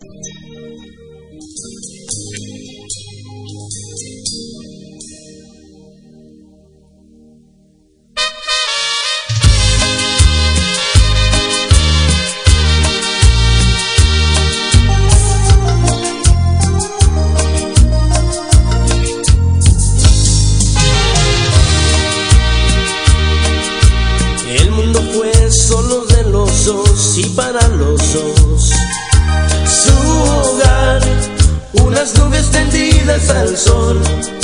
Solo de los dos y para los dos, su hogar, unas nubes tendidas al sol.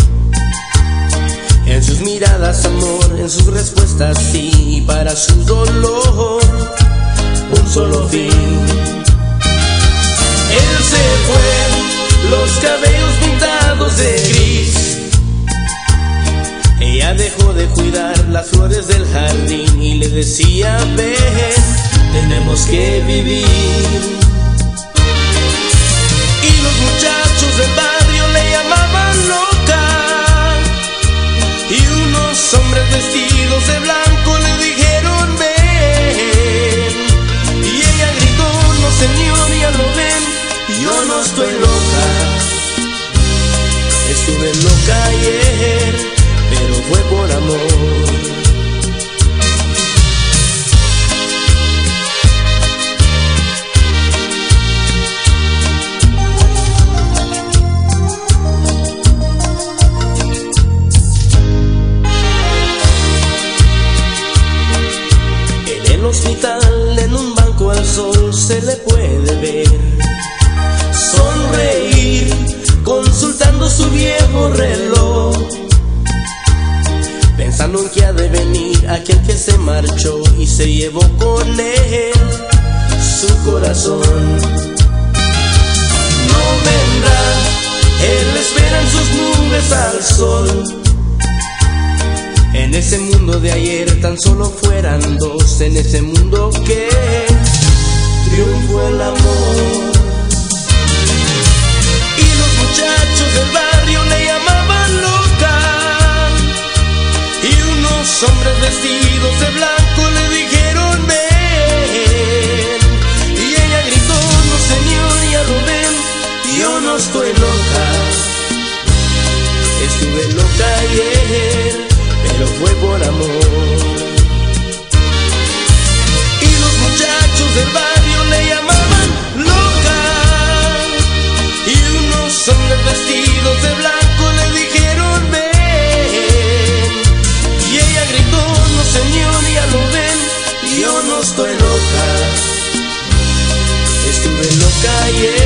En sus miradas amor, en sus respuestas sí, y para su dolor un solo fin. Él se fue, los cabellos pintados de gris. Ella dejó de cuidar las flores del jardín y le decía, ven, tenemos que vivir. Y los muchachos del barrio le llamaban loca, y unos hombres vestidos de blanco le dijeron, ven. Y ella gritó, no señor, ya lo ven, yo no estoy loca. Estuve loca ayer, pero fue por amor. En el hospital, en un banco al sol, se le puede ver sonreír, consultando su viejo reloj, pensando en que ha de venir aquel que se marchó y se llevó con él su corazón. No vendrá, él espera en sus nubes al sol. En ese mundo de ayer tan solo fueran dos, en ese mundo que triunfó el amor. Y los muchachos del barrio le llamaban loca, y unos hombres vestidos de blanco le dijeron, ven. Y ella gritó, no señor, ya lo ven, yo no estoy loca. Estuve loca ayer, pero fue por amor. Y los muchachos del barrio le llamaban loca, y unos hombres vestidos de blanco le dijeron, ven. Y ella gritó, no señor, ya lo ven, yo no estoy loca. Estuve loca ayer,